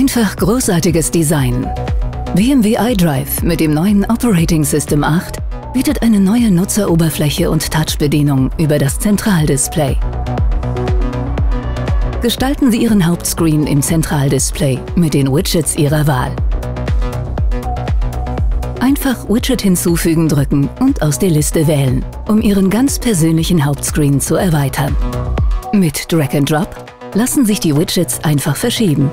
Einfach großartiges Design. BMW iDrive mit dem neuen Operating System 8 bietet eine neue Nutzeroberfläche und Touch-Bedienung über das Zentraldisplay. Gestalten Sie Ihren Hauptscreen im Zentraldisplay mit den Widgets Ihrer Wahl. Einfach Widget hinzufügen drücken und aus der Liste wählen, um Ihren ganz persönlichen Hauptscreen zu erweitern. Mit Drag and Drop lassen sich die Widgets einfach verschieben.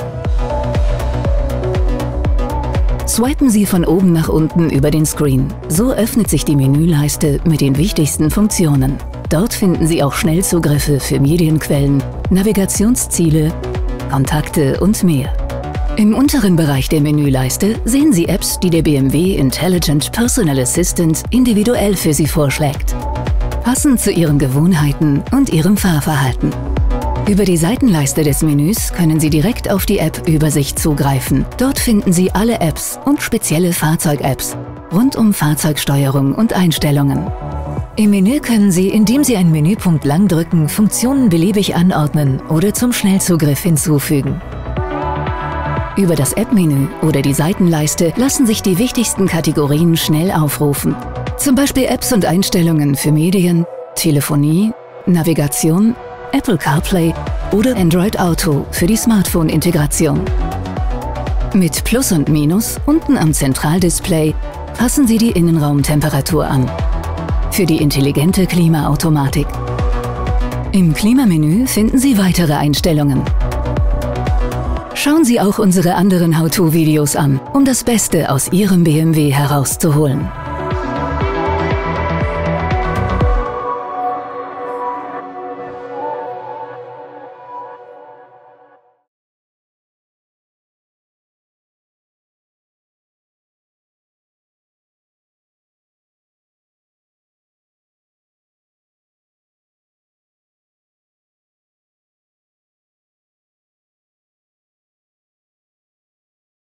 Swipen Sie von oben nach unten über den Screen. So öffnet sich die Menüleiste mit den wichtigsten Funktionen. Dort finden Sie auch Schnellzugriffe für Medienquellen, Navigationsziele, Kontakte und mehr. Im unteren Bereich der Menüleiste sehen Sie Apps, die der BMW Intelligent Personal Assistant individuell für Sie vorschlägt. Passend zu Ihren Gewohnheiten und Ihrem Fahrverhalten. Über die Seitenleiste des Menüs können Sie direkt auf die App-Übersicht zugreifen. Dort finden Sie alle Apps und spezielle Fahrzeug-Apps rund um Fahrzeugsteuerung und Einstellungen. Im Menü können Sie, indem Sie einen Menüpunkt lang drücken, Funktionen beliebig anordnen oder zum Schnellzugriff hinzufügen. Über das App-Menü oder die Seitenleiste lassen sich die wichtigsten Kategorien schnell aufrufen. Zum Beispiel Apps und Einstellungen für Medien, Telefonie, Navigation, Apple CarPlay oder Android Auto für die Smartphone-Integration. Mit Plus und Minus unten am Zentraldisplay passen Sie die Innenraumtemperatur an. Für die intelligente Klimaautomatik. Im Klimamenü finden Sie weitere Einstellungen. Schauen Sie auch unsere anderen How-To-Videos an, um das Beste aus Ihrem BMW herauszuholen.